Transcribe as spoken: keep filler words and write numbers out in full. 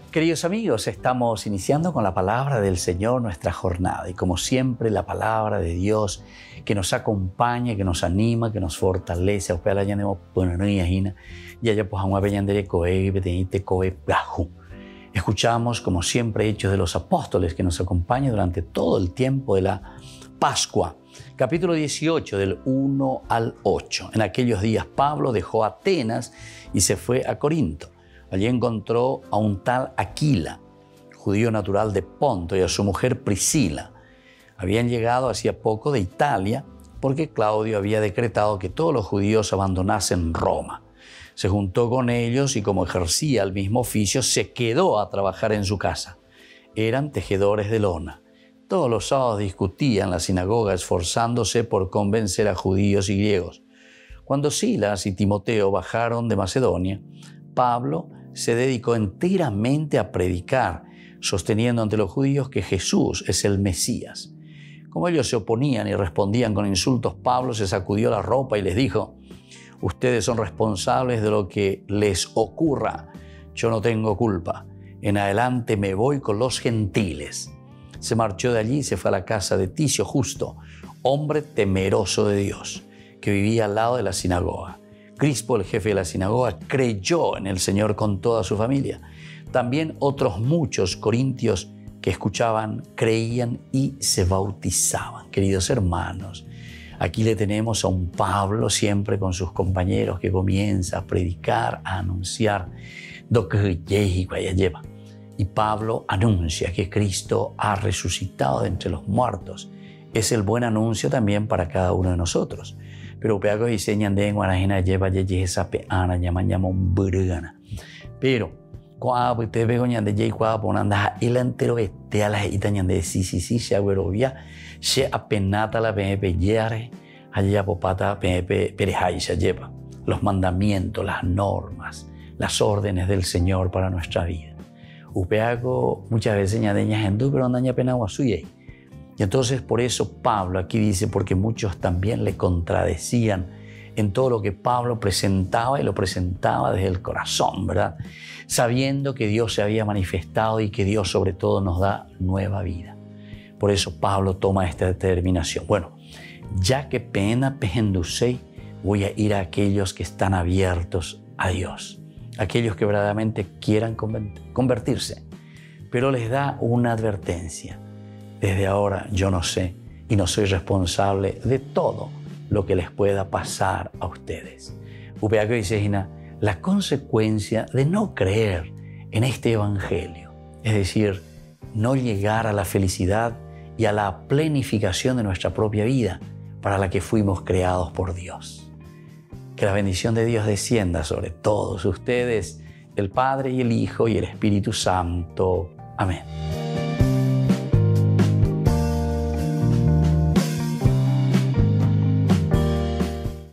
Queridos amigos, estamos iniciando con la palabra del Señor nuestra jornada y como siempre la palabra de Dios que nos acompaña, que nos anima, que nos fortalece. Escuchamos como siempre Hechos de los Apóstoles que nos acompaña durante todo el tiempo de la Pascua. Capítulo dieciocho del uno al ocho. En aquellos días Pablo dejó Atenas y se fue a Corinto. Allí encontró a un tal Aquila, judío natural de Ponto, y a su mujer Priscila. Habían llegado hacía poco de Italia porque Claudio había decretado que todos los judíos abandonasen Roma. Se juntó con ellos y como ejercía el mismo oficio, se quedó a trabajar en su casa. Eran tejedores de lona. Todos los sábados discutían en la sinagoga esforzándose por convencer a judíos y griegos. Cuando Silas y Timoteo bajaron de Macedonia, Pablo se dedicó enteramente a predicar, sosteniendo ante los judíos que Jesús es el Mesías. Como ellos se oponían y respondían con insultos, Pablo se sacudió la ropa y les dijo: ustedes son responsables de lo que les ocurra. Yo no tengo culpa. En adelante me voy con los gentiles. Se marchó de allí y se fue a la casa de Ticio Justo, hombre temeroso de Dios, que vivía al lado de la sinagoga. Crispo, el jefe de la sinagoga, creyó en el Señor con toda su familia. También otros muchos corintios que escuchaban, creían y se bautizaban. Queridos hermanos, aquí le tenemos a un Pablo siempre con sus compañeros que comienza a predicar, a anunciar lo que lleva. Y Pablo anuncia que Cristo ha resucitado de entre los muertos. Es el buen anuncio también para cada uno de nosotros. Pero peago diseñan de guarajena lleva yeye esa peana llaman llaman burgana. Pero cuando te veo ñande yey cuando ponanda el entero este a la itañan de sí sí sí se agüerovia se apenata la pepe yare allá popata pepe perejaisa lleva los mandamientos, las normas, las órdenes del Señor para nuestra vida. Upeago muchas veces ñadeña gente pero andaña pena guasuyey. Y entonces por eso Pablo aquí dice, porque muchos también le contradecían en todo lo que Pablo presentaba y lo presentaba desde el corazón, ¿verdad? Sabiendo que Dios se había manifestado y que Dios sobre todo nos da nueva vida. Por eso Pablo toma esta determinación. Bueno, ya que pena pendusei, voy a ir a aquellos que están abiertos a Dios, aquellos que verdaderamente quieran convertirse, pero les da una advertencia. Desde ahora yo no sé y no soy responsable de todo lo que les pueda pasar a ustedes. Upeaco dice la consecuencia de no creer en este evangelio, es decir, no llegar a la felicidad y a la plenificación de nuestra propia vida para la que fuimos creados por Dios. Que la bendición de Dios descienda sobre todos ustedes, el Padre y el Hijo y el Espíritu Santo. Amén.